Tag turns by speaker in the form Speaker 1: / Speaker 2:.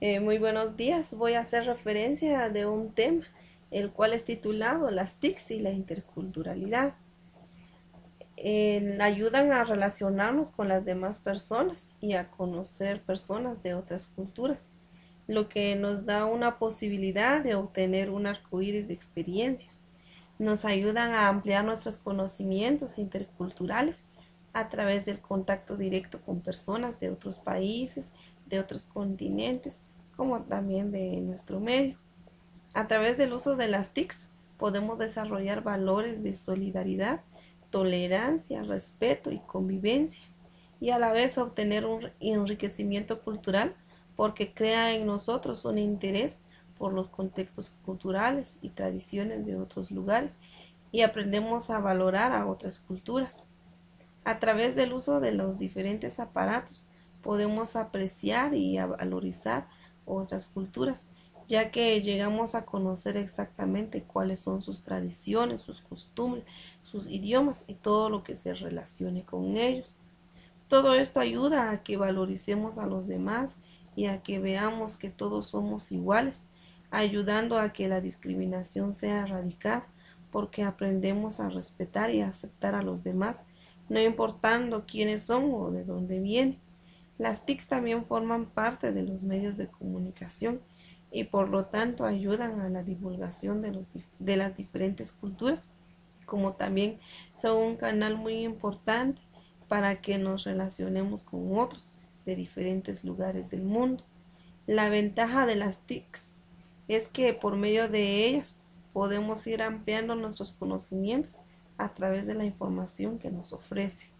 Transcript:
Speaker 1: Muy buenos días. Voy a hacer referencia de un tema, el cual es titulado Las TICs y la interculturalidad. Ayudan a relacionarnos con las demás personas y a conocer personas de otras culturas, lo que nos da una posibilidad de obtener un arcoíris de experiencias. Nos ayudan a ampliar nuestros conocimientos interculturales a través del contacto directo con personas de otros países, de otros continentes, como también de nuestro medio. A través del uso de las TICs podemos desarrollar valores de solidaridad, tolerancia, respeto y convivencia, y a la vez obtener un enriquecimiento cultural porque crea en nosotros un interés por los contextos culturales y tradiciones de otros lugares y aprendemos a valorar a otras culturas. A través del uso de los diferentes aparatos podemos apreciar y a valorizar otras culturas, ya que llegamos a conocer exactamente cuáles son sus tradiciones, sus costumbres, sus idiomas y todo lo que se relacione con ellos. Todo esto ayuda a que valoricemos a los demás y a que veamos que todos somos iguales, ayudando a que la discriminación sea erradicada, porque aprendemos a respetar y a aceptar a los demás, no importando quiénes son o de dónde vienen. Las TICs también forman parte de los medios de comunicación y por lo tanto ayudan a la divulgación de las diferentes culturas, como también son un canal muy importante para que nos relacionemos con otros de diferentes lugares del mundo. La ventaja de las TICs es que por medio de ellas podemos ir ampliando nuestros conocimientos a través de la información que nos ofrece.